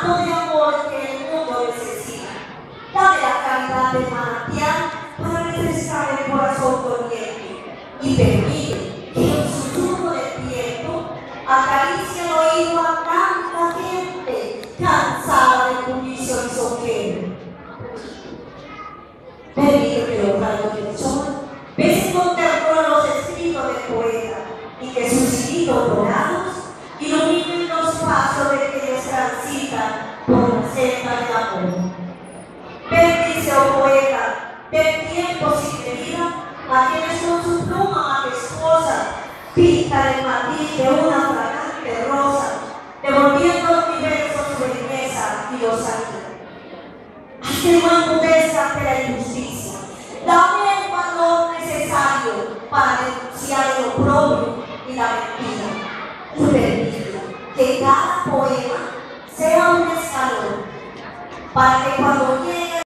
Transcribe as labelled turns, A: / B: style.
A: manto de amor que el mundo necesita. Dame la caridad del manantial para refrescar el corazón doliente y permite que en su turno de tiempo acaricie el oído a tanta gente cansada del juicio lisonjero. Permite que los rayos del sol besen con ternura los escritos del poeta y que sus hilitos dorados iluminen los pasos de quienes transitan por la senda del amor. Bendice, oh poeta, del tiempo sin medida a quienes con su pluma majestuosa pintan el matiz de una fragante rosa, devolviendo a los universo su belleza y lozanía. Haz que no enmudezca ante la injusticia. Dame el valor necesario para denunciar el oprobio y la mentira. Y permite que cada poema sea un escalón para que cuando llegue